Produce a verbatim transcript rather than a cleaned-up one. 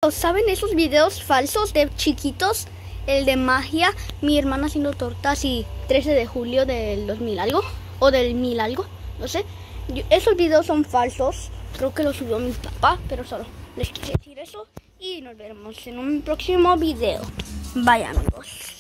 ¿saben esos videos falsos de chiquitos? El de magia, mi hermana haciendo tortas y trece de julio del dos mil algo, o del mil algo, no sé. Yo, esos videos son falsos, creo que los subió mi papá, pero solo les quise decir eso. Y nos veremos en un próximo video. Bye, amigos.